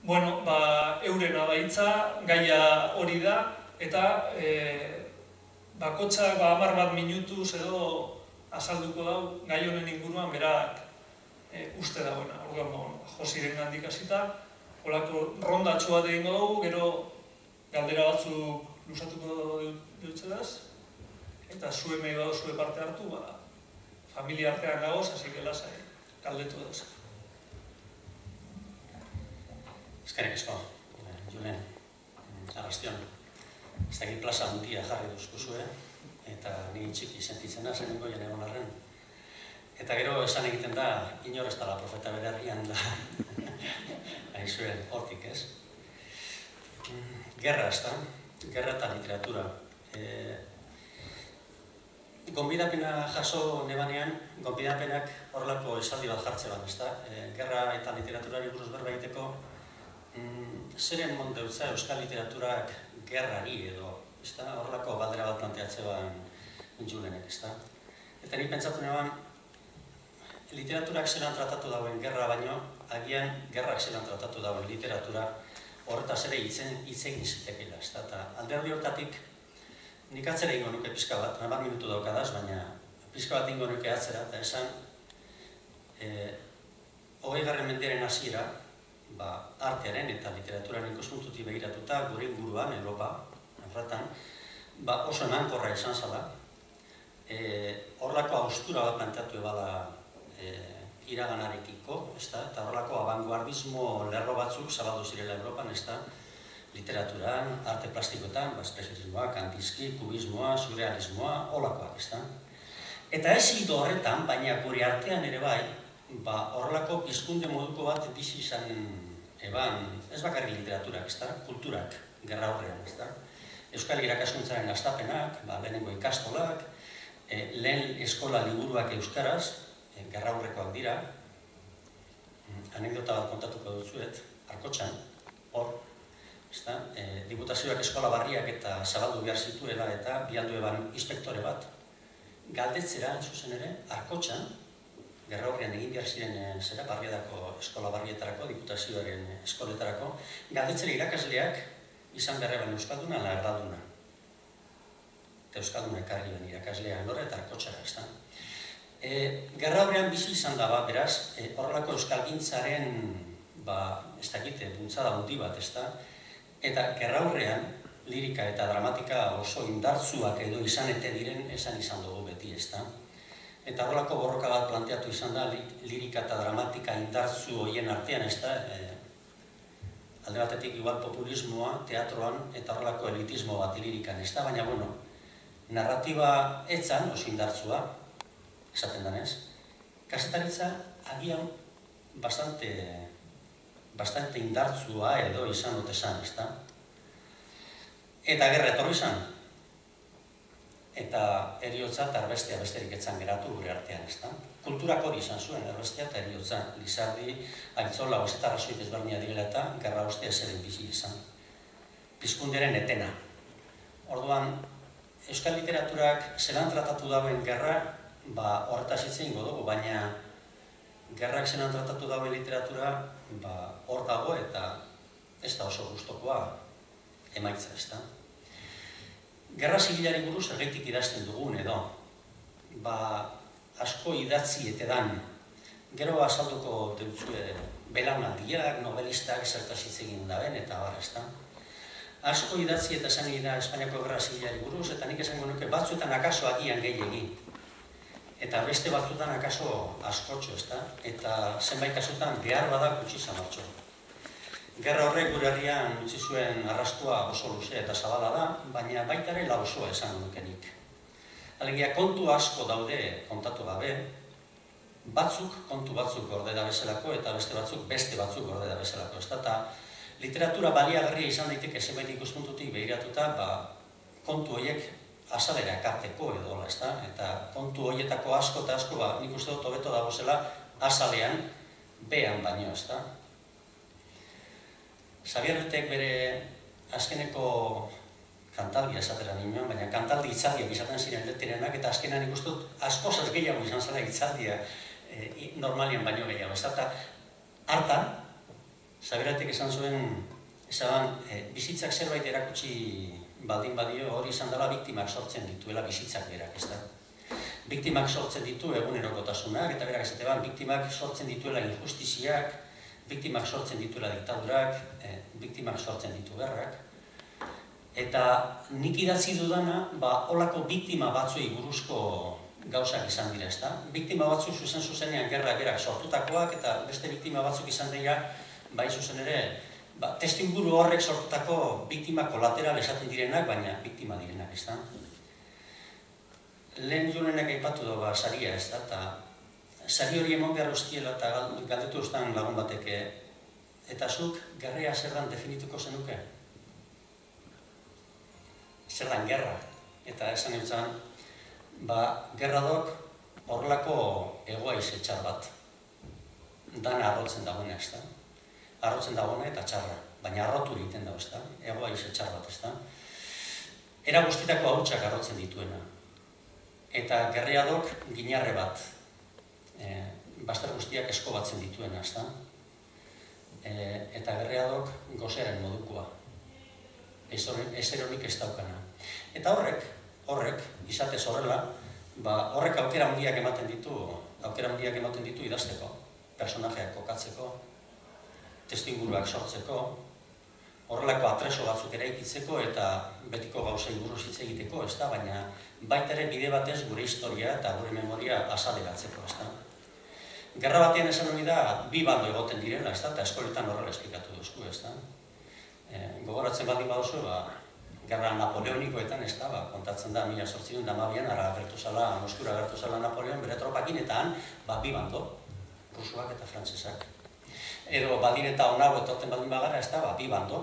Bueno, euren abaitza, gaia hori da, eta bakotxak 10 minutuz edo azalduko dau gai honen inguruan berak uste dagoena. Orduan, Josiren gandik hasita, holako rondatxo bat egingo dugu, gero galdera batzuk luzatuko dutxedaz, eta zuen mehi badu zuen parte hartu, familia artean gagoz, hasi lasai galdetu duz. Eskerrik asko, Julen, arrastion. Ez dakit plaza handia jarri duzkuzue, eta ni txiki sentitzen da, zen goien egon arren. Eta gero esan egiten da, inor ez dala profeta bere herrian da, aizuen hortik ez. Gerra ez da, gerra eta literatura. Gonbidapena jaso nebanean, gonbidapenak horrelako esaldi bat jartze ban, ez da. Gerra eta literaturari buruz berba egiteko, zeren monteutza euskal literaturak gerrari edo, ez da, horrelako galdera bat planteatze ban Julenek, ez da. Eta nik pentsatu neban, literaturak zelan tratatu dauen gerra baino, agian gerrak zelan tratatu dauen literatura horretaz ere hitz egin zitekeela, ez da. Eta alderdi hortatik, nik atzera ingo nuke pixka bat, 10 minutu daukadaz, baina pixka bat ingo nuke atzera, eta esan, 20. mendearen hasiera, artearen eta literaturaren ikuspuntutik begiratuta, gure inguruan, Europa, horretan, oso emankorra esan zala. Horrelako haustura bat planteatu ebala iraganarekiko, eta horrelako abanguardismo lerro batzuk zabaldu zirela Europan, literaturan, arte plastikoetan, espresionismoa, kantizki, kubismoa, surrealismoa, horrelakoak, ez da. Eta ez hido horretan, baina gure artean ere bai, horrelako pizkunde moduko bat bizi izan eban, ez bakarri literaturak, ez da, kulturak, gerra horrean, ez da. Euskal irakaskuntzaren hastapenak, lehenengo ikastolak, lehen eskola liburuak euskaraz, gerra horrekoak dira. Anekdota bat kontatuko dutzuet, Arkotxan, hor, ez da, diputazioak eskola barriak eta zabaldu behar zituela eta bialdu eban inspektore bat, galdetzera, zuzen ere, Arkotxan, gerra horrean egin behar ziren zera barriadako eskola barrietarako, diputazioaren eskoletarako, galdetzera irakasleak izan beharreban euskalduna ala erdalduna. Eta euskalduna ekarri ben irakaslea nora eta Arkotxara, ez da. Gerra horrean bizi izan da, beraz, horrelako euskalgintzaren, ez dakite, bultzada handi bat, ez da, eta gerra horrean lirika eta dramatika oso indartzuak edo izan ete diren esan izan dugu beti, ez da. Eta horrelako borroka bat planteatu izan da, lirika eta dramatika indartzu horien artean, ez da, alde batetik igual populismoa, teatroan, eta horrelako elitismo bat lirikan, ez da, baina, bueno, narratiba etzan, oso indartzua, esaten denez, kazetaritza agian bastante indartzua edo izan dut esan, ez da. Eta gerra etorri izan, eta eriotza eta erbestea besterik etzan geratu gure artean, ez da. Kulturak hori izan zuen, erbestea eta eriotza. Lizardi, Aitzola, eta arrazoi desberdina direla eta gerra ostea zeren bizi izan. Pizkunderen etena. Orduan, euskal literaturak zelan tratatu dauen gerra, horretaz hitz egingo dugu, baina gerrak zelan tratatu dauen literatura hor dago eta ez da oso gustokoa emaitza, ez da. Gerra zibilari buruz ergeitik idazten dugun edo, asko idatzi etedan, gero azalduko deutzue belaunaldiak, novelistak, zertaz hitz egin daben eta bar, ez da. Asko idatzi eta esan egin da Espainiako gerra zibilari buruz, eta nik esango nuke batzuetan akaso agian gehiegi. Eta beste batzuetan akaso askotxo, ez da, eta zenbait kasutan behar badak utzi zamartxo. Gerra horrek gure herrian utzi zuen arrastua oso luze eta zabala da, baina baita ere lausoa esan nukenik. Alegia, kontu asko daude kontatu gabe, kontu batzuk gorde da bezalako eta beste batzuk gorde da bezalako. Eta literatura baliagarria izan daiteke zenbait ikuspuntutik begiratuta, kontu horiek azalera ekarteko edo, eta kontu horietako asko eta asko, nik uste dut hobeto dagozela azalean, behan baino, ez da. Xabierretek bere azkeneko kantaldia esatera nioen, baina kantaldi hitzaldiak izaten ziren letterenak, eta azkenan ikusten dut askozaz gehiago izan zela hitzaldia normalian baino gehiago. Eta hartan, Zaberatek esan zuen, bizitzak zerbait erakutsi baldin badio hori izan dela biktimak sortzen dituela bizitzak berak, ez da? Biktimak sortzen ditu egunerokotasunak, eta berak esateban, biktimak sortzen dituela injustiziak, biktimak sortzen dituela diktadurak, biktimak sortzen ditu gerrak. Eta nik idatzi dudana, holako biktima batzuei buruzko gauzak izan dira, ez da? Biktima batzuk zuzenean gerrak berak sortutakoak, eta beste biktima batzuk izan dira, bai zuzen ere, testuinguru horrek sortutako biktima kolateral esaten direnak, baina biktima direnak, ez da? Lehen Julenek aipatu da saria, ez da, eta sari hori emon behar ustiela eta galdetu ustan lagun bateke, eta zuk gerrea zer dan definituko zenuke? Zer dan gerra? Eta esan eutzen, gerra dok horrelako egoa izetxar bat. Dana arrotzen dagoena, ez da? Arrotzen dagoena eta txarra, baina arrotu egiten dago, ez da? Egoa izetxar bat, ez da? Era guztitako hautsak arrotzen dituena. Eta gerriadok ginarre bat, bazter guztiak esko batzen dituena, ez da? Eta gerriadok gozearen modukoa, ez eronik ez daukana. Eta horrek, izatez horrela, horrek aukera handiak ematen ditu idazteko, personajeak kokatzeko, testuinguruak sortzeko, horrelako atreso batzuk eraikitzeko eta betiko gauzei buruz hitz egiteko, ez da, baina baita ere bide batez gure historia eta gure memoria azaleratzeko, ez da. Gerra batean esan hori da, bi bando egoten direla, ez da, eta eskoletan horrela esplikatu duzku, ez da. Gogoratzen baldin baduzu, gerra napoleonikoetan, ez da, kontatzen da, 1812an, ara agertu zala, Moskura agertu zala Napoleon, bere tropakin, eta han, bi bando, rusuak eta frantsesak. Edo baldin eta onago etorten baldin bagara, ez da, bi bando,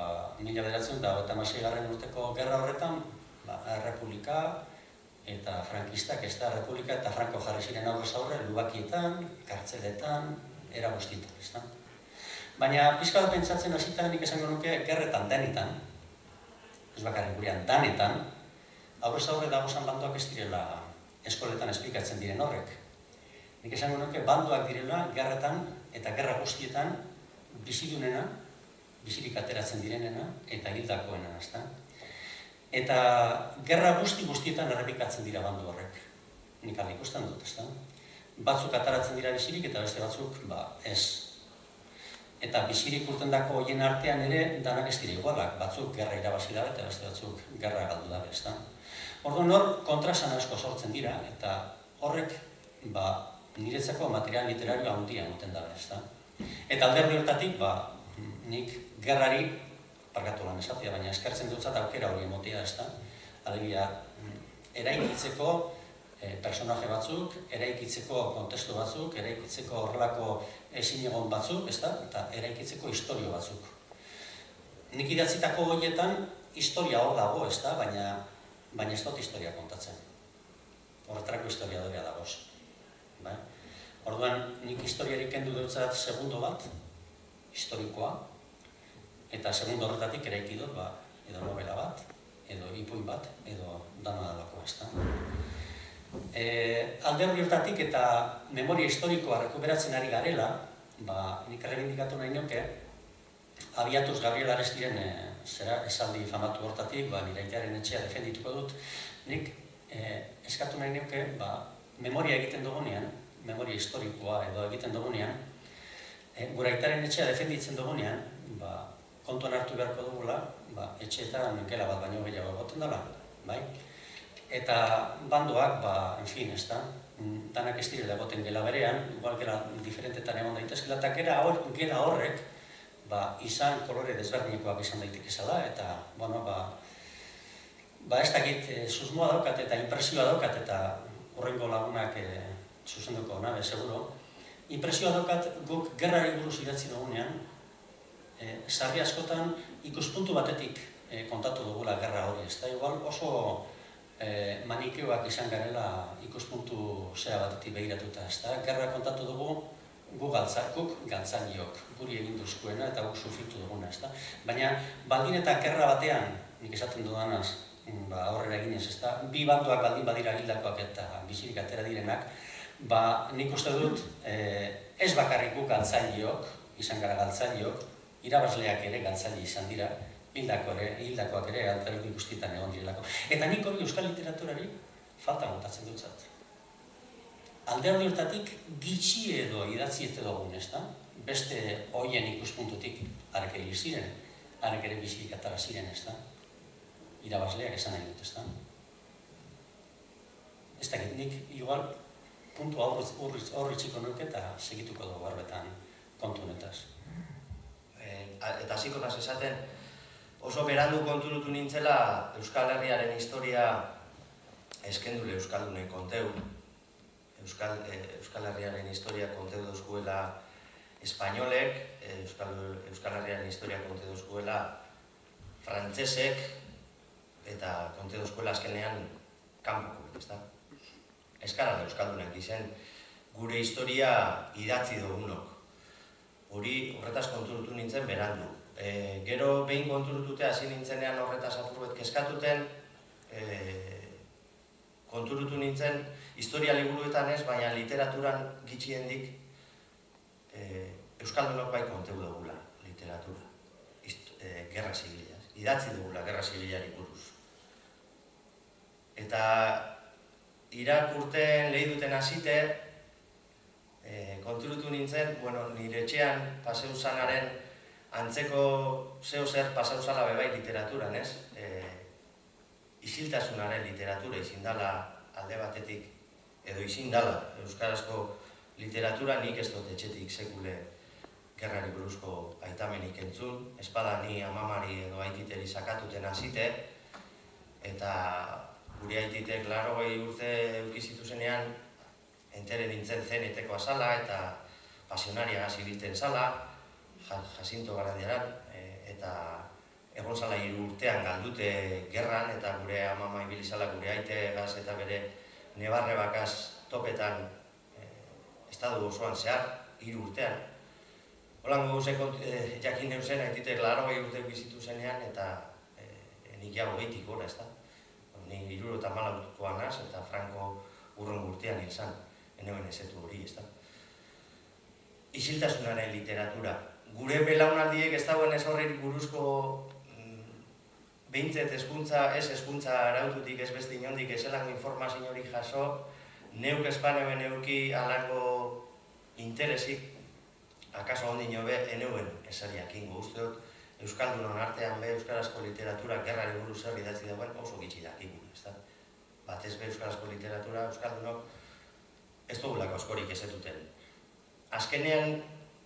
1926 urteko gerra horretan, Errepublika eta frankistak, ez da, Errepublika eta Franko jarri ziren aurrez aurre, lubakietan, kartzeletan, era guztietan, ez da. Baina, pixka bat pentsatzen hasita nik esango nuke gerretan, denetan, ez bakarrik gurean, danetan, aurrez aurre dagozan bandoak ez direla eskoletan esplikatzen diren horrek. Nik esango nuke bandoak direla gerretan eta gerra guztietan bizidunena, bizirik ateratzen direnena eta hildakoena, ez da. Eta gerra guztietan errepikatzen dira bandu horrek. Nik ala ikusten dut, ez da. Batzuk ataratzen dira bizirik eta beste batzuk, ez. Eta bizirik urtendako horien artean ere danak ez dira igualak. Batzuk gerra irabazi dabe eta beste batzuk gerra galdu dabe, ez da. Orduan hor kontraesan asko sortzen dira eta horrek niretzako material literario handia emoten dabe, ez da. Eta alderdi horretatik, nik gerrari, parkatu lan esatea, baina eskertzen dutzat aukera hori emotea, ez da. Alegia, eraikitzeko personaje batzuk, eraikitzeko kontestu batzuk, eraikitzeko horrelako ezin egon batzuk, ez da, eta eraikitzeko historio batzuk. Nik idatzitako horietan, historia hor dago, ez da, baina ez dut historia kontatzen. Horretarako historiadorea dagoz. Orduan, nik historiarik kendu dutzat segundo bat, historikoa, eta segundo horretatik eraiki dut, edo novela bat, edo ipuin bat, edo dana dalako, ez da. Alde horretatik eta memoria historikoa rekuperatzen ari garela, nik errebindikatu nahi nuke, abiatuz Gabriel Arestiren esaldi famatu horretatik, nire aitaren etxea defendituko dut, nik eskatu nahi nuke, memoria egiten dugunean, memoria historikoa edo egiten dugunean, gure aitaren etxea defenditzen dugunean, kontuan hartu beharko dugula, etxeetan gela bat baino gehiago egoten dela, bai? Eta bandoak, en fin, ez da, danak ez direla egoten gela berean, igual gela diferentetan egon daitezkela, eta gela horrek, izan kolore desberdinikoak izan daitek ezala, eta, ez dakit, susmoa daukat eta impresioa daukat, eta horrengo lagunak zuzenduko nabe, seguro. Impresioa daukat guk gerrari buruz idatzi dugunean, sarri askotan ikuspuntu batetik kontatu dugula gerra hori, ez da, igual oso manikeoak izan garela ikuspuntu zera batetik begiratuta, ez da, gerra kontatu dugu guk galtzaniok, guri egin duzkuena eta guk sufritu duguna, ez da. Baina, baldin eta gerra batean, nik esaten dudanaz, aurrera eginez, ez da, bi bandoak baldin badira hildakoak eta bizirik atera direnak, nik uste dut ez bakarrik guk galtzaniok, izan gara galtzaniok, irabazleak ere galtzaile izan dira, hildakoak ere alderdi guztietan egon direlako. Eta nik hori euskal literaturari falta botatzen dutzat. Alderdi hortatik gitxi edo idatziete dugun, ezta? Beste hoien ikuspuntutik harek ere ziren, harek ere bizirik atara ziren, ezta? Irabazleak esan nahi dut, ezta? Ez dakit, nik igual puntu horri txiko nuke eta segituko dugu harbetan kontu honetaz. Eta hasiko naz esaten, oso berandu konturutu nintzela Euskal Herriaren historia eskendule Euskaldune konteu. Euskal Herriaren historia konteu dozkuela espainolek, Euskal Herriaren historia konteu dozkuela frantzesek, eta konteu dozkuela azkenean kanpoko, ez da? Eskaran Euskaldunek izen, gure historia idatzi dugunok. Hori horretaz konturutu nintzen berandu. Gero behin konturutute hasi nintzenean horretaz apurbet keskatuten, konturutu nintzen, historia liburuetan ez, baina literaturan gitxiendik Euskaldunok bai konteu dugula literatura, gerra zibila, idatzi dugula gerra zibilari buruz. Eta irakurten lehi duten hasite, konturutu nintzen, nire etxean paseuzanaren antzeko zeo zer paseuzala bebai literaturan, ez? Isiltasunaren literatura izindala alde batetik, edo izindala euskarazko literatura nik ez dut etxetik sekule gerrari buruzko aitamenik entzun, espada ni amamari edo aititeri sakatuten hasite, eta gure aititek 80 urte eukizitu zenean entere nintzen zeneteko azala eta pasionaria gazibilten zala, Jacinto Barandiaran, eta egon zala 3 urtean galdute gerran, eta gure amama ibilizala gure aite gaz eta bere nebarre bakaz topetan estadu osoan zehar, 3 urtean. Holango guzek jakin neuzen, aititek 80 urte eukizitu zenean, eta nik jago 20 gora, ez da? Ni 74koa naz, eta Franco urren urtean hil zan, eneuen ezetu hori, ez da? Isiltasunaren literatura. Gure belaunaldiek ez dagoen ez horreik buruzko behintzet hezkuntza araututik ez beste inondik ezelango informazio hori jaso, neuk espaneuen euki alango interesik, akaso ondino be, eneuen esariak ingo usteot, Euskaldunon artean be Euskarazko literatura gerrari buruz zer idatzi dagoen oso gitxi dakigun, ez da? Batez be Euskarazko literatura, Euskaldunok ez dugulako askorik ezetuten. Azkenean,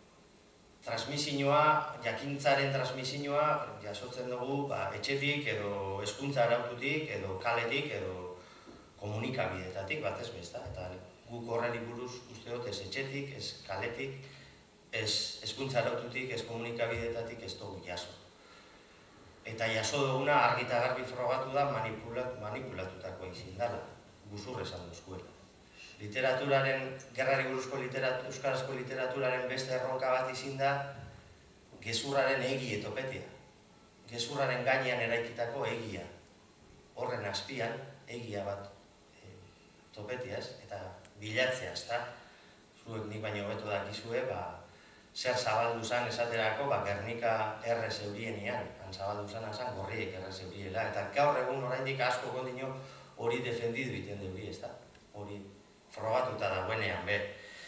transmisioa, jakintzaren transmisioa jasotzen dugu etxetik edo hezkuntza araututik edo kaletik edo komunikabidetatik batez be, ez da? Eta guk horreri buruz uste dut ez etxetik, ez kaletik, ez hezkuntza araututik, ez komunikabidetatik ez dugu jaso. Eta jaso duguna argi eta garbi frogatu da manipulatutakoa izin dela, guzur esan duzkuela. Literaturaren, gerrari buruzko euskarazko literaturaren beste erronka bat izin da gezurraren egi etopetea. Gezurraren gainean eraikitako egia. Horren azpian egia bat topetea, eta bilatzea, ez da? Zuek nik baino hobeto dakizue, zer zabaldu zan esaterako, Gernika erre zeurienean, zabaldu zan azan gorriek erre zeuriela, eta gaur egun oraindik asko kondino hori defendidu iten deuri, ez da? Hori frogatuta dagoenean, be.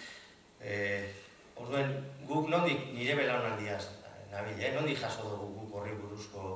Orduen, guk nondik nire belaunaldiaz nabile, nondik jaso dugu guk horri buruzko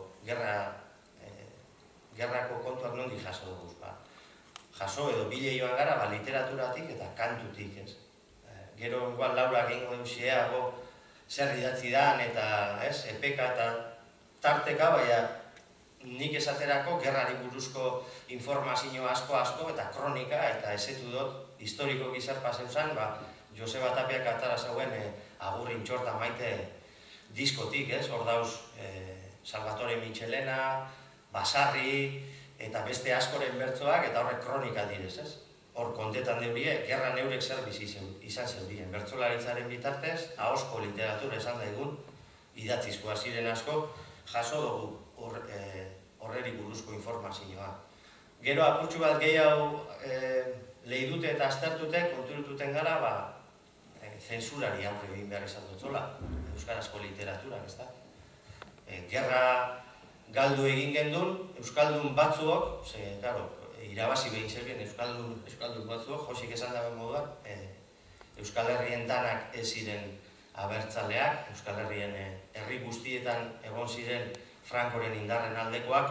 gerrako kontuak nondik jaso dugu, jaso edo bile joan gara, literaturatik eta kantutik, ez? Gero, igual, Laura egingo deusiago zer idatzi dan, eta, ez, epeka eta tarteka, baina nik esaterako gerrari buruzko informazio asko, eta kronika, eta esetu dut, historiko gizar paseu zan, Joseba Tapiak atara zauen agurrin txorta maite diskotik, ez? Hor dauz Salvatore Michelena, Basarri, eta beste askoren bertzoak, eta horrek kronika direz, ez? Hor kontetan deurie, gerra neurek zer bizi izan zeurien. Bertsolaritzaren bitartez, ahozko literatura esan daigun, idatzizkoa ziren asko, jaso dugu horreri buruzko informazioa. Gero apurtxu bat gehiago lehidute eta aztertute, konturututen gara, zensurari aurre egin behar izan dutzola, euskarazko literaturak, ez da? gerra galdu egin gendun, euskaldun batzuok, irabazi behin zergen euskaldun batzuok, Josik esan daben moduan, Euskal Herrien danak ez ziren abertzaleak, Euskal Herrien herri guztietan egon ziren Frankoren indarren aldekoak,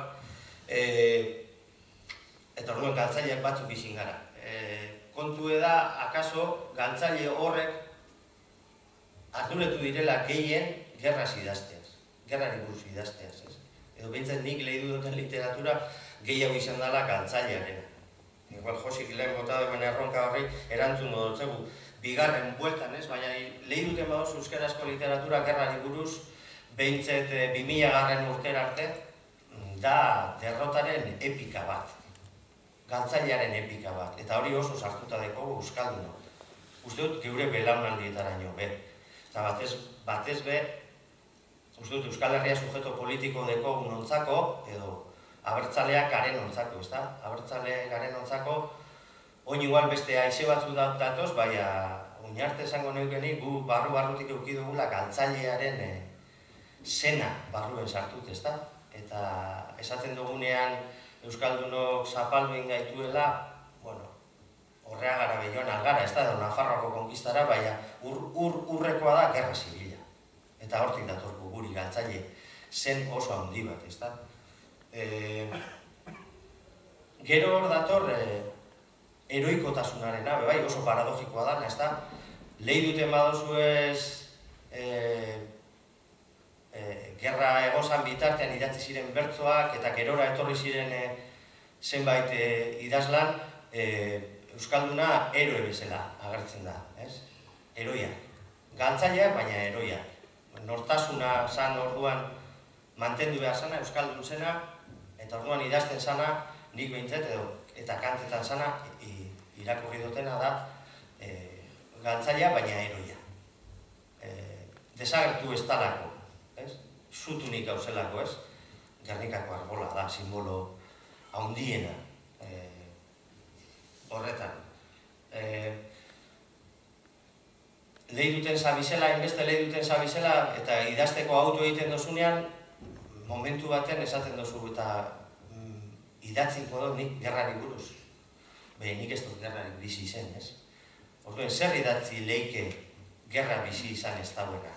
eta orduan galtzaileak batzuk izin gara. Kontu da, akaso, galtzaile horrek arduretu direla gehien gerraz idazteaz, gerrari buruz idazteaz, ez? Edo behintzen nik lehidu duten literatura gehiago izan dela galtzailearena. Igual Josik lehen bota duen erronka horri erantzun modotzegu bigarren bueltan, ez? Baina lehi duten badoz euskarazko literatura gerrari buruz behintzet 2000 urtera arte da derrotaren epika bat, galtzailearen epika bat, eta hori oso sartuta dekogu euskaldunok. Uste dut geure belaunaldietaraino be. Eta batez be, uste dut Euskal Herria sujeto politiko dekogu nontzako, edo abertzaleak garen nontzako, ezta? Abertzale garen nontzako, oin igual beste aize batzu datoz, baina oinarte esango neukenik gu barru-barrutik eduki dugula galtzailearen zena barruen sartut, ezta? Eta esaten dugunean euskaldunok zapalduin gaituela, horrea gara behioan algara, ez da, Nafarroako konkistara, baina urrekoa da gerra zibila. Eta hortik datorku guri galtzaile zen oso handi bat, ez da. Gero hor dator heroikotasunarena, bai, oso paradogikoa da, ez da. Lehi duten badozu ez gerra egozan bitartean idatzi ziren bertzoak, eta gerora etorri ziren zenbait idazlan, euskalduna eroe bezala agertzen da, ez? Heroia. Galtzaileak, baina heroia. Nortasuna zan orduan mantendu behar zana, euskaldun zena, eta orduan idazten zana, nik behintzet edo, eta kantetan zana, irakurri dutena da, galtzailea, baina heroia. Desagertu ez talako, ez? Zutunik gauzelako, ez? Gernikako arbola da, simbolo haundiena. Horretan. Lehi duten zabizela, inbeste lehi duten zabizela, eta idazteko auto egiten dozunean, momentu baten esaten dozu, eta idatziko dut nik gerrari buruz. Nik ez dut gerrari bizi zen, ez? Orduen, zer idatzi leike gerra bizi izan ez dauena?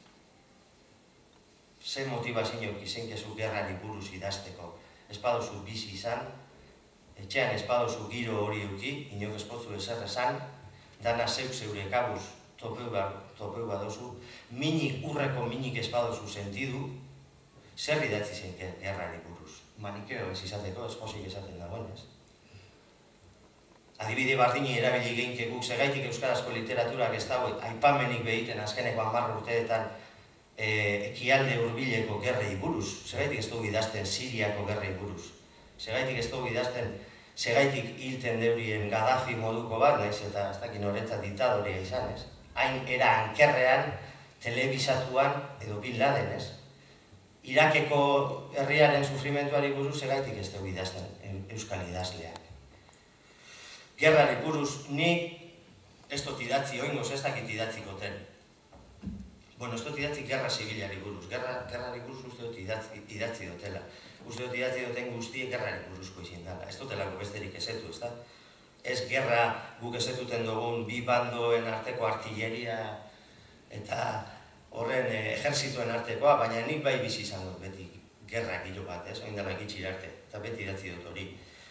Zer motivazioak izenkezu gerrari buruz idazteko? Ez baduzu bizi izan, etxean ez baduzu giro hori euki, inok ez potzu ezer esan, dana zeuk zeure kabuz topeu badozu, urreko minik ez baduzu sentidu, zer idatzi zen gerrari buruz? Manikeo ez izateko, ez Josik esaten dagoen, ez? Adibide bardini erabili geinkeguk, segaitik euskarazko literaturak ez dago, aipamenik behiten azkeneko 10 urteetan ekialde hurbileko gerrei buruz, segaitik ez dugu idazten Siriako gerrei buruz. Segaitik ez dugu idazten, segaitik hilten deurien Gaddafi moduko bat, naiz eta ez dakin horretzat diktadorea izan, ez? Hain era ankerrean, telebisatuan edo Bin Laden, ez? Irakeko herriaren sufrimentuari buruz segaitik ez dugu idazten euskal idazleak. Gerrari buruz nik ez dut idatzi oingoz, ez dakit idatzikoten. Ez dut idatzi gerra zibilari buruz, gerrari buruz uste dut idatzi dutela. Uste dut idatzi duten guztiek gerrari buruzko izin dela. Ez dutelako besterik esetu, ez da? Ez gerra guk esetuten dugun bi bandoen arteko artilleria eta horren ejerzituen artekoa, baina nik bai bizi izan dut beti gerra gilo bat, ez? Oin dela gitxir arte, eta beti idatzi dut hori.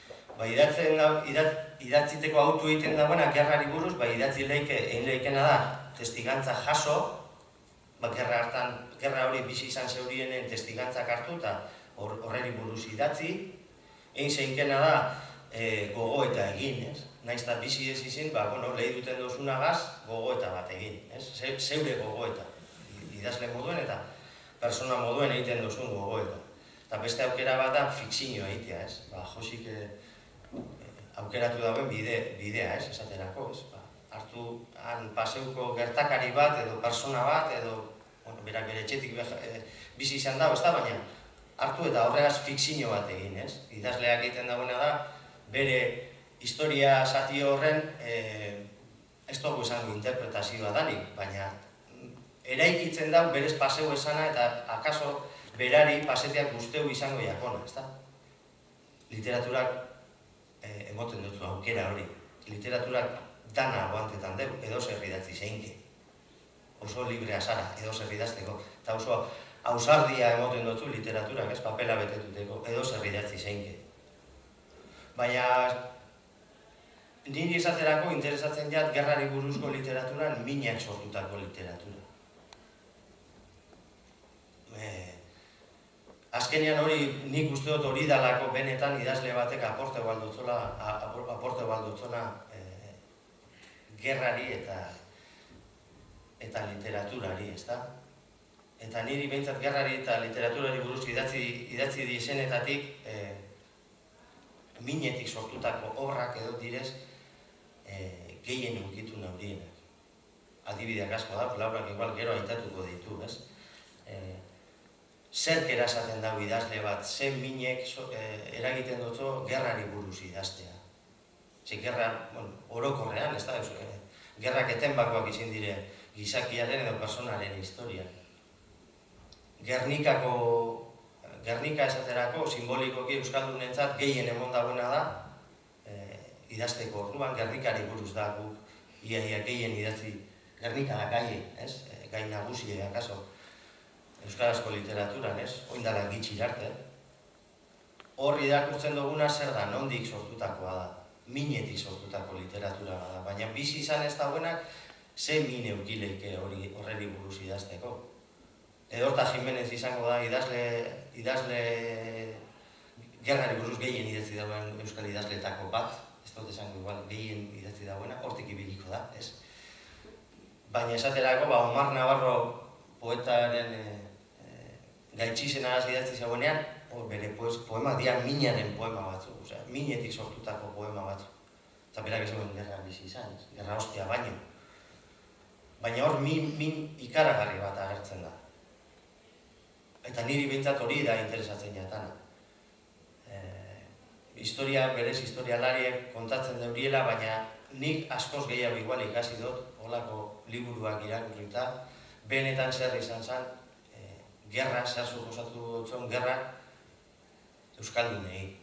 Idatziteko autu egiten dagoena gerrari buruz, idatzi egin leikena da testigantza jaso, gerra hori bizi izan zeurienen testigantzak hartu eta horreri buruz idatzi, egin zeinkena da gogoeta egin, ez? Naiz eta bizi ez izin, lehi duten dozunagaz gogoeta bat egin, ez? Zeure gogoeta, idazle moduen eta persona moduen egiten dozun gogoeta. Eta beste aukera bat da fikzioa egitea, ez? Josik aukeratu dauen bidea, ez? Esaterako, ez? Hartu han paseuko gertakari bat edo persona bat edo berak bere etxetik bizi izan dago, ez da, baina hartu eta horregaz fikzio bat egin, ez? Idazleak egiten dagoena da, bere historia zati horren ez dugu esango interpretazioa danik, baina eraikitzen dago berez paseu esana eta akaso berari paseteak guzteu izango jakona, ez da? Literaturak emoten dutzu aukera hori. Literaturak dana aguantetan dugu, edo zer idatzi zeinke. Oso librea zara, edo zer idazteko. Eta oso ausardia emoten dutzu literaturak, ez papela betetuteko, edo zer idatzi zeinke. Baina niri esaterako interesatzen jat gerrari buruzko literaturan minak sortutako literatura. Azkenean hori nik uste dut hori dalako benetan idazle batek aporte baldutzona gerrari eta literaturari, ez da? Eta niri behintzat gerrari eta literaturari buruz idatzi dizenetatik minetik sortutako obrak edo direz gehien unkitu naurienak. Adibideak asko da, Laurak igual gero aitatuko ditu, ez? Zerk erasaten dago idazle bat, zen minek eragiten dutzu gerrari buruz idaztea. Gerra, orokorrean, ez da, gerrak etenbakoak izin dire gizakiaren edo personaren historia. Gernika esaterako simbolikoki euskaldunentzat gehien emon dagoena da, idazteko orduan Gernikari buruz da guk ia gehien idatzi. Gernika da gai, ez? Gai nagusi akaso. Euskarazko literaturan, ez? Oindala gitxi arte. Hor irakurtzen duguna zer da, nondik sortutakoa da. Minetik sortutako literatura da. Baina bizi izan ez dagoenak, ze mine eukileike horreri buruz idazteko. Edorta Jimenez izango da idazle gerrari buruz gehien idatzi dagoen euskal idazleetako bat. Ez dut esango igual gehien idatzi dagoena, hortik ibiliko da, ez? Baina esaterako, Omar Navarro poetaren gaitxizena idatzi zagoenean, bere poema dira minaren poema batzu, minetik sortutako poema batzu. Eta berak esan gerra bizi izan, gerra hostia baino. Baina hor min ikaragarri bat agertzen da. Eta niri behintzat hori da interesatzen jatana. Berez historialariek kontatzen deuriela, baina nik askoz gehiago igual ikasi dut, holako liburuak irakurrita, benetan zer izan zen, gerra, zer suposatu dutzen gerra euskaldunei.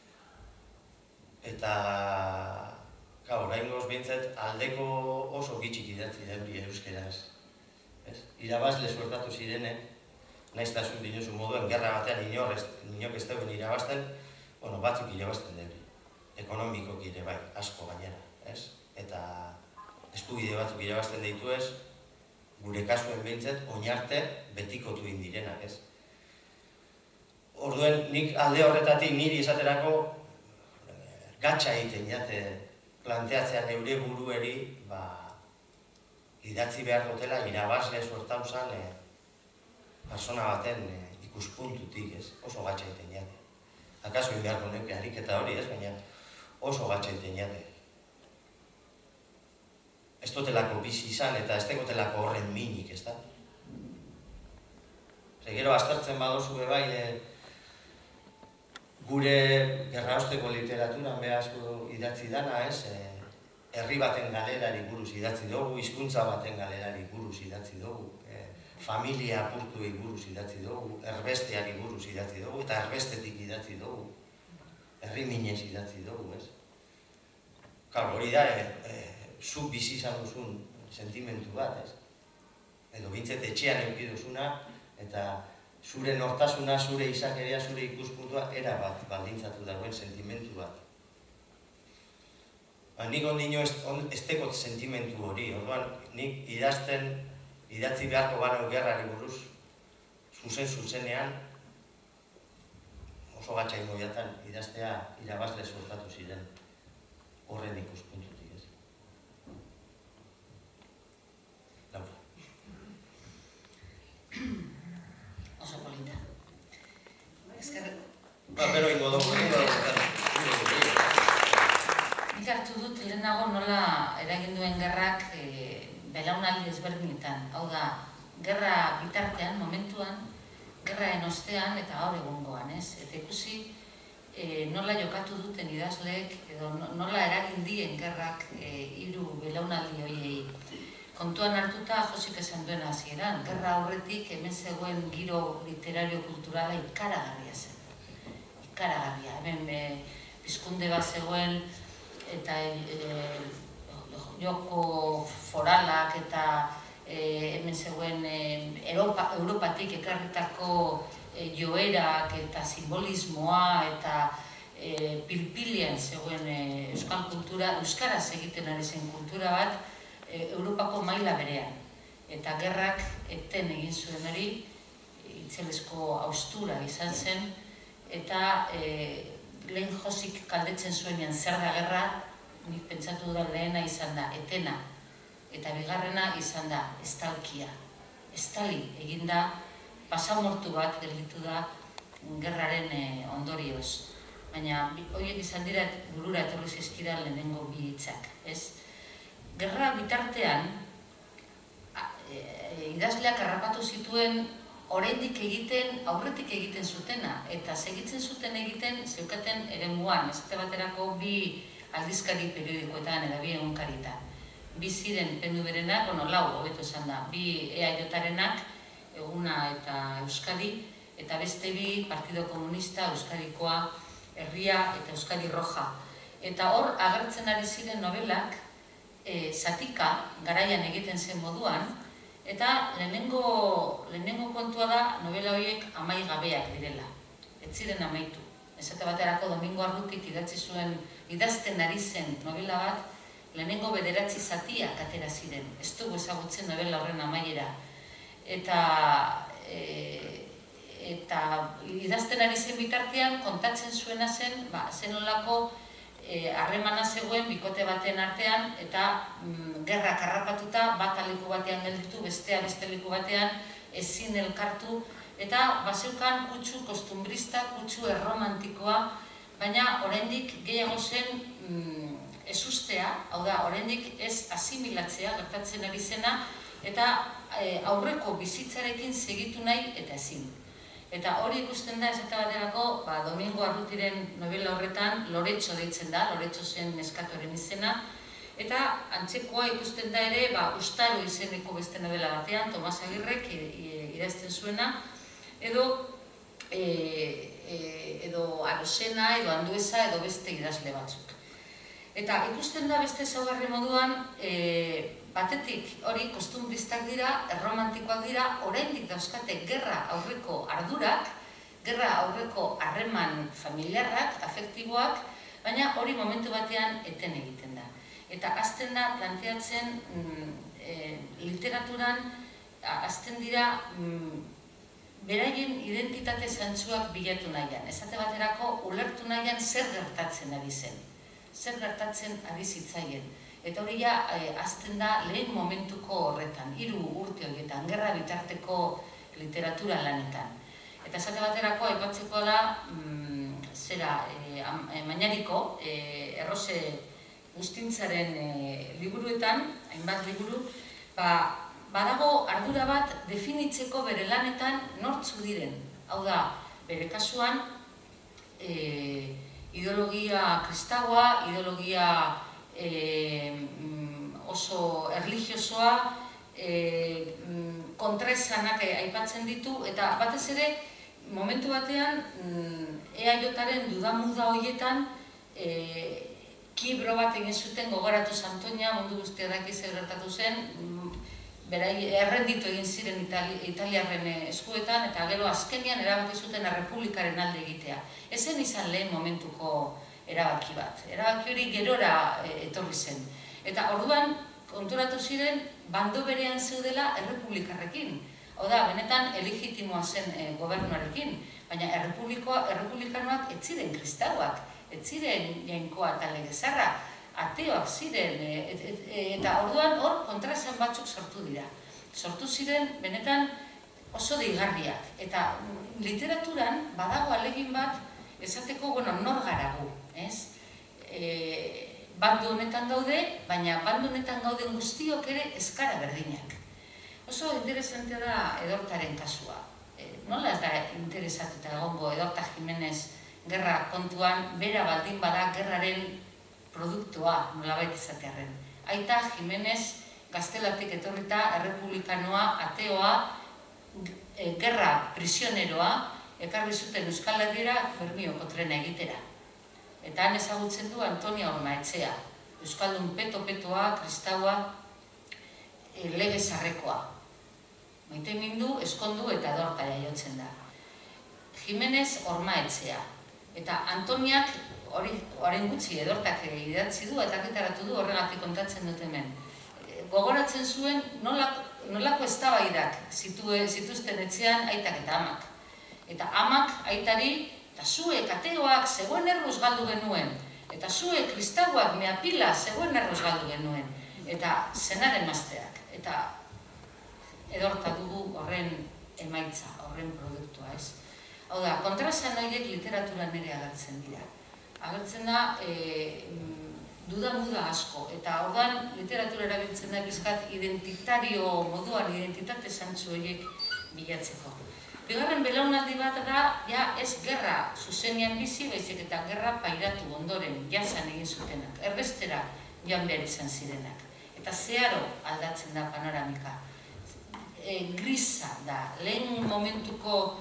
Eta, oraingoz behintzat, aldeko oso gitxik idatzi deuri euskeraz. Irabazle suertatu zirenek, naiztasun dinosu moduen, gerra batean inok ez deuen irabazten, batzuk irabazten deuri. Ekonomikoki ere bai, asko gainera. Eta eskubide batzuk irabazten deitu ez, gure kasuen behintzat, oinarte betikotu indirenak, ez? Orduen, nik alde horretatik niri esaterako gatsa egiten jate planteatzean neure burueri idatzi behar dutela irabazle suertauzan persona baten ikuspuntutik, ez? Oso gatsa egiten jate. Akaso inbeharko neuke ariketa hori, ez? Baina oso gatsa egiten jate. Ez dutelako bizi izan eta ez tegotelako horren minik, ez da? Gero aztertzen badozu bai, gure gerraosteko literaturan behazko idatzi dana, ez? Herri baten galerari buruz idatzi dugu, hizkuntza baten galerari buruz idatzi dugu, familia apurtuei buruz idatzi dugu, erbesteari buruz idatzi dugu, eta erbestetik idatzi dugu, herri minez idatzi dugu, ez? Hori da, zu bizi izan duzun sentimentu bat, ez? Edo bintzet etxean eduki duzuna, eta zure nortasuna, zure izakerea, zure ikuspuntua, era bat baldintzatu dagoen sentimentu bat. Nik ondino ez tekot sentimentu hori, orduan nik idatzi beharko gano gerrari buruz, zuzenean, oso gatsa ingo jatan, idaztea irabazle suertatu ziren horren ikuspuntutik. Oso polita. Pero ingo dugu. Nik hartu dut lehenago nola eragin duen gerrak belaunaldi ezberdinetan. Hau da, gerra bitartean, momentuan, gerraen ostean eta gaur egungoan, ez? Eta ikusi nola jokatu duten idazleek edo nola eragin dien gerrak hiru belaunaldi horiei. kontuan hartuta Josik esan duen hasieran, gerra aurretik hemen zegoen giro literario-kulturala ikaragarria zen. Ikaragarria, hemen pizkunde bat zegoen, eta joko foralak eta hemen zegoen Europatik ekarritako joerak eta simbolismoa eta pilpilean zegoen euskal kultura, euskaraz egiten ari zen kultura bat Europako maila berean. Eta gerrak eten egin zuen hori, itzelesko haustura izan zen, eta lehen Josik galdetzen zuenean zer da gerra, nik pentsatu da lehena izan da etena, eta bigarrena izan da estalkia. Estali eginda, pasamortu bat gelditu da gerraren ondorioz. Baina horiek izan dira burura etorri zizkira lehenengo bi hitzak, ez? Gerra bitartean, idazleak harrapatu zituen oraindik egiten, aurretik egiten zutena, eta segitzen zuten egiten zeukaten eremuan, esate baterako bi aldizkari periodikoetan eta bi egunkaritan. Bi ziren PNV-renak, lau hobeto esan da, bi EAJ-arenak, Eguna eta Euskadi, eta beste bi Partido Komunista, Euskadikoa, Herria eta Euskadi Roja. Eta hor agertzen ari ziren nobelak, zatika, garaian egiten zen moduan, eta lehenengo kontua da novela horiek amaigabeak direla. Ez ziren amaitu. Esate baterako Domingo Arrutik idatzi zuen, idazten ari zen novela bat, lehenengo 9 zatiak atera ziren. Ez dugu ezagutzen novela horren amaiera. Eta idazten ari zen bitartean kontatzen zuena zen, zen olako harremana zegoen bikote baten artean, eta gerrak harrapatuta bat leku batean gelditu, bestea beste leku batean ezin elkartu, eta bazeukan kutsu kostumbrista, kutsu erromantikoa, baina oraindik gehiago zen ezustea, hau da, oraindik ez asimilatzea gertatzen ari zena, eta aurreko bizitzarekin segitu nahi eta ezin. Eta hori ikusten da, esate baterako, Domingo Arrutiren novela horretan Loretxo deitzen da, Loretxo zen neskatoren izena, eta antzekoa ikusten da ere, Ustaro izeneko beste novela batean, Tomas Agirrek idazten zuena, edo Arosena, edo Andueza, edo beste idazle batzuk. Eta ikusten da beste ezaugarri moduan, batetik hori kostumbristak dira, erromantikoak dira, oraindik dauzkate gerra aurreko ardurak, gerra aurreko harreman familiarrak, afektiboak, baina hori momentu batean eten egiten da. Eta hasten da planteatzen literaturan, hasten dira beraien identitate zantzuak bilatu nahian. Esate baterako ulertu nahian zer gertatzen ari zen. Zer gertatzen ari zitzaien. Eta hori hasten da lehen momentuko horretan, 3 urte horietan, gerra bitarteko literatura lanetan. Eta esate baterako aipatzeko da, Mañariko, Errose Gustintzaren liburuetan, hainbat liburu, badago ardura bat definitzeko bere lanetan nortzu diren. Hau da, bere kasuan, ideologia kristaua, ideologia oso erlijiosoa, kontraesanak aipatzen ditu, eta batez ere, momentu batean, EAJ-aren dudamuda horietan, kibro bat egin zuten gogoratu Santoña, mundu guztia daki zer gertatu zen, errenditu egin ziren italiarren eskuetan, eta gero azkenian erabaki zuten errepublikaren alde egitea. Ezen izan lehen momentuko erabaki bat. Erabaki hori gerora etorri zen. Eta orduan konturatu ziren bando berean zeudela errepublikarrekin. Hau da, benetan elegitimoa zen gobernuarekin, baina errepublikanoak ez ziren kristauak, ez ziren jainkoa eta legezarra, ateoak ziren, eta orduan hor kontraesan batzuk sortu dira. Sortu ziren benetan oso deigarriak. Eta literaturan badago alegin bat esateko, nor gara gu, ez? Bando honetan gaude, baina bando honetan gauden guztiok ere eskara berdinak. Oso interesantea da Edortaren kasua. Nola ez da interesatuta egongo Edorta Jimenez gerra kontuan, bera baldin bada gerraren produktua nolabait izatearren. Aita Jimenez Gaztelatik etorrita, errepublikanoa, ateoa, gerra prisioneroa, ekarri zuten Euskal Herrira Bermioko trena egitera. Eta han ezagutzen du Antonia Ormaetxea, Euskaldun peto-petoa, kristaua, lege zarrekoa. Maitemindu, eskondu eta dorta jaiotzen da. Jimenez Ormaetxea. Eta Antoniak, orain gutxi edortak idatzi du eta argitaratu du, horregatik kontatzen dut hemen. Gogoratzen zuen nolako eztabaidak zituzten etxean aitak eta amak. Eta amak aitari, eta zuek ateoak zegoen erruz galdu genuen. Eta zuek kristauak meapila zegoen erruz galdu genuen. Eta zenaren mazteak. Eta edorta dugu horren emaitza, horren produktua, ez? Hau da, kontraesan horiek literaturan ere agertzen dira. Agertzen da duda-muda asko, eta ordan literatura erabiltzen da bizkat identitario moduan, identitate zantzu horiek bilatzeko. Bigarren belaunaldi bat da, ja ez gerra zuzenean bizi, baizik eta gerra pairatu ondoren, jasan egin zutenak, erbestera joan behar izan zirenak. Eta zeharo aldatzen da panoramika. Grisa da, lehen momentuko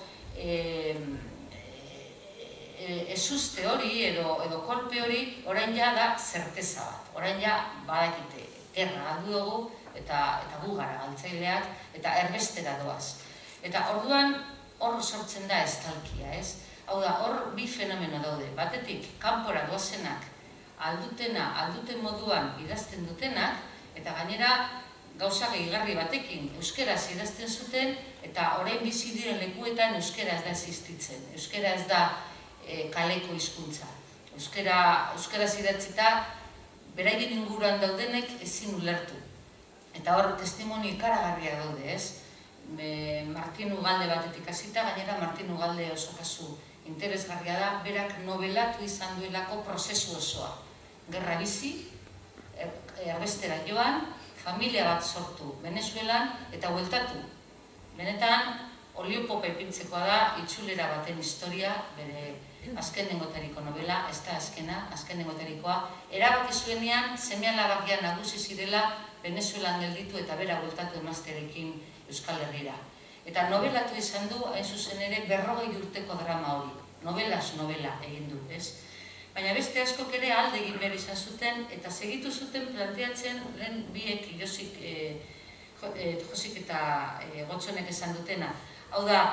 ezuste hori edo kolpe hori orain ja da zerteza bat. Orain ja badakite gerra galdu dugu eta gu gara galtzaileak eta erbestera doaz. Eta orduan hor sortzen da estalkia, ez? Hau da, hor bi fenomeno daude. Batetik, kanpora doazenak alduten moduan idazten dutenak eta gainera gauza gehigarri batekin euskeraz idazten zuten eta orain bizi diren lekuetan euskera ez da existitzen. Euskera ez da kaleko hizkuntza. Euskaraz idatzita beraien inguruan daudenek ezin ulertu. Eta hor testimoni ikaragarria daude, ez? Martin Ugalde batetik hasita, gainera Martin Ugalde oso kasu interesgarria da, berak nobelatu izan duelako prozesu osoa. Gerra bizi, erbestera joan, familia bat sortu Venezuelan eta bueltatu. Benetan, oliopopa ipintzekoa da, itxulera baten historia, bere azkenengotariko novela, ez da azkenengotarikoa, erabaki zuenean, seme-alabakian nagusi zirela Venezuelan gelditu eta bera bueltatu emaztearekin Euskal Herrira. Eta nobelatu izan du, hain zuzen ere, 40 urteko drama hori. Novelaz novela egin du, ez? Baina beste askok ere alde egin behar izan zuten, eta segitu zuten planteatzen lehen biek Josik eta Gotzonek esan dutena. Hau da,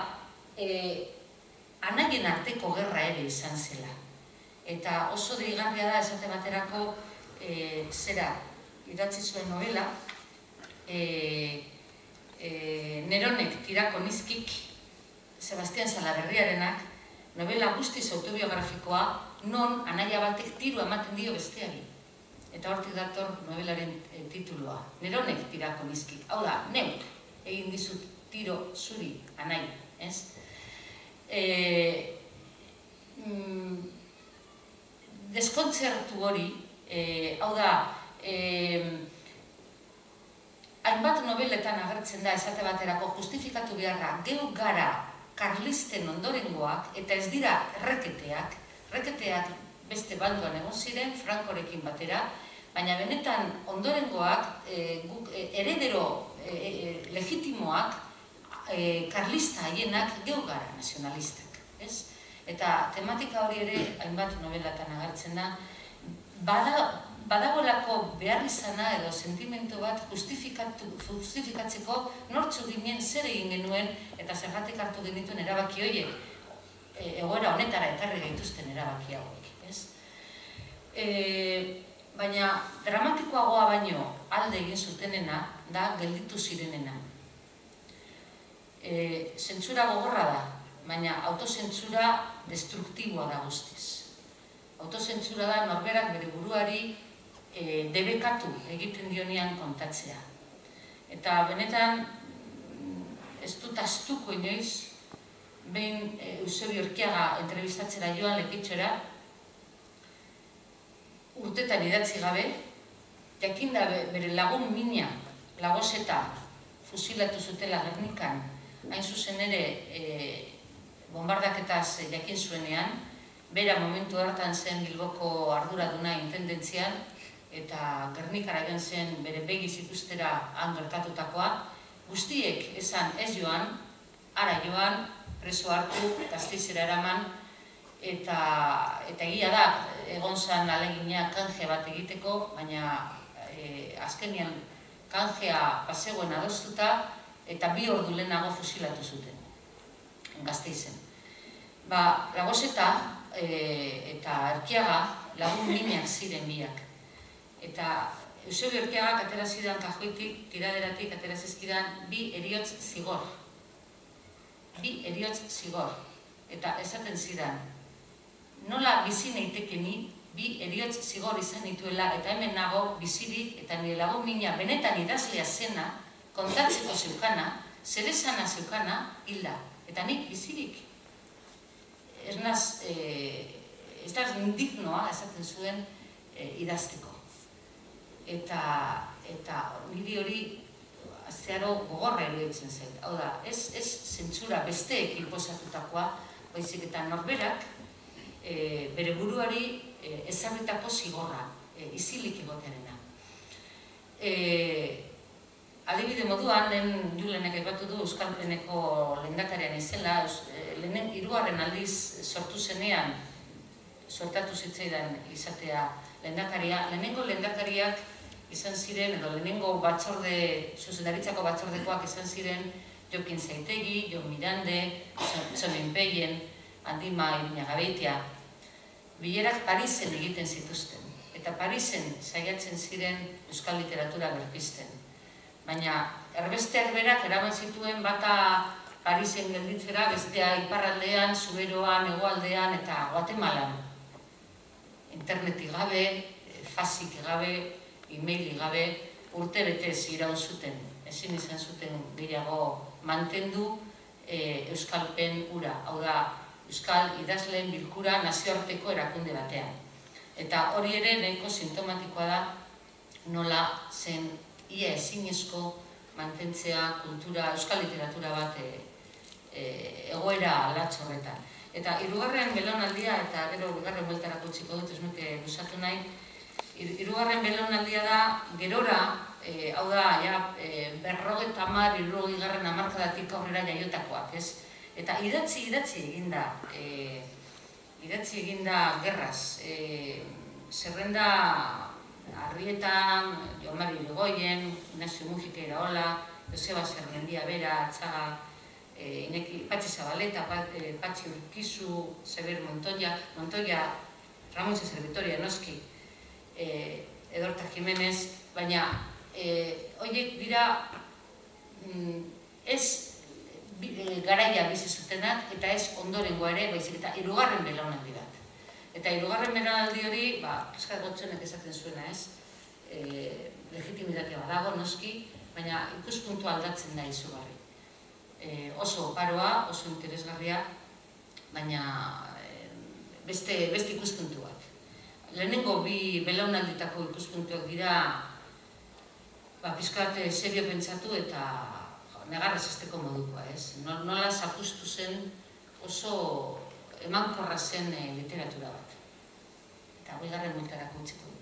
anaien arteko gerra ere izan zela. Eta oso deigarria da esate baterako zera idatzi zuen novela, Neronek tirako nizkik, Sebastian Salaberriarenak, novela guztiz autobiografikoa, non anaia batek tiro ematen dio besteari. Eta hortik dator novelaren titulua. Neronek tirako nizkik. Hau da, neuk egin dizut tiro zuri anai, ez? Deskontzertu hori, hau da, hainbat nobeletan agertzen da esate baterako justifikatu beharra geu gara karlisten ondorengoak eta ez dira erreketeak beste banduan egon ziren, Frankorekin batera, baina benetan ondorengoak, heredero legitimoak, karlista haienak geu gara nazionalistak, ez? Eta tematika hori ere hainbat nobelatan agertzen da, badagoelako behar izana edo sentimentu bat justifikatzeko nortzu ginen zer egin genuen eta zergatik hartu genituen erabaki horiek egoera honetara ekarri gaituzten erabaki hauek, ez? Baina dramatikoagoa baino alde egin zutenena da gelditu zirenena. Zentsura gogorra da, baina autozentsura destruktiboa da guztiz. Autozentsura da norberak bere buruari debekatu egiten dionean kontatzea. Eta benetan ez dut astuko inoiz, behin Eusebio Urkiaga entrebistatzera joan Lekitxora, urtetan idatzi gabe, jakinda bere lagun mina, Lagoseta, fusilatu zutela Gernikan, hain zuzen ere bombardaketaz jakin zuenean, bera momentu hartan zen Bilboko arduraduna intendentzian, eta Gernikara joan zen bere begiz ikustera han gertatutakoa, guztiek esan ez joan, ara joan, preso hartu, Gasteizera eraman, eta egia da, egon zen alegina kanje bat egiteko, baina azkenean kanjea pasegoen adostuta, eta 2 ordu lehenago fusilatu zuten, Gasteizen. Lagoseta eta Erkiaga lagun minak ziren biak. Eta Eusebio Erkiagak atera zidan kajoitik, tiraderatik atera zizkidan 2 heriotz zigor. 2 heriotz zigor. Eta esaten zidan, nola bizi neitekeni 2 heriotz zigor izan dituela, eta hemen nago bizirik, eta nire lagun mina benetan idazlea zena, kontatzeko zeukana, zerezana zeukana, hilda. Eta nik bizirik. Ez da indignoa esaten zuen idazteko. Eta niri hori zeharo gogorra eruditzen zait. Hau da, ez zentzura besteek inposatutakoa, baizik eta norberak bere buruari ezarritako zigorra, izilik egotearena. Adibide moduan, lehen Julenek aipatu du Euskalpeneko lehendakarian izela, 3. aldiz sortu zenean, sortatu zitzaidan izatea lehendakaria. Lehenengo lehendakariak izan ziren, edo lehenengo zuzendaritzako batzordekoak izan ziren Jokin Zaitegi, Jon Mirande, Txomin Peien, Andima Iruñagabeitia. Bilerak Parisen egiten zituzten, eta Parisen saiatzen ziren euskal literatura berpizten. Baina erbesteak berak eraman zituen bata Parisen gelditzera, bestea iparraldean, Zuberoan, hegoaldean eta Guatemalan. Internetik gabe, faxik gabe, e-mailik gabe, urte betez iraun zuten. Ezin izan zuten gehiago mantendu euskalpen hura. Hau da, euskal idazleen bilkura nazioarteko erakunde batean. Eta hori ere nahiko sintomatikoa da nola zen ia ezinezko mantentzea kultura, euskal literatura bat egoera latz horretan. Eta 3. belaunaldia, eta gero 2. bueltarako utziko dut, ez nuke luzatu nahi, 3. belaunaldia da gerora, hau da, 50, 60 hamarkadatik aurrera jaiotakoak, ez? Eta idatzi eginda gerraz. Zerrenda Arrietan, Jomari Irigoyen, Ignacio Mujika Iraola, Joseba Zermendia Bera, Atzaga, Patxi Zabaleta, Patxi Urkizu, Xabier Montoya, Ramon César Vitoria Noski, Edorta Jimenez, baina horiek dira ez garaia bizi zutenak eta ez ondorengoa ere, baizik eta 3. belaunaldi bat. Eta 3. belaunaldi hori, Pascal Gotzonek esaten zuena ez, legitimitatea badago noski, baina ikuspuntua aldatzen da izugarri. Oso oparoa, oso interesgarria, baina beste ikuspuntu bat. Lehenengo 2 belaunalditako ikuspuntuak dira pizkat serio pentsatu eta negarrez esteko modukoa, ez? Nola zapustu zen oso emankorra zen literatura bat. Eta 2. bueltarako utziko.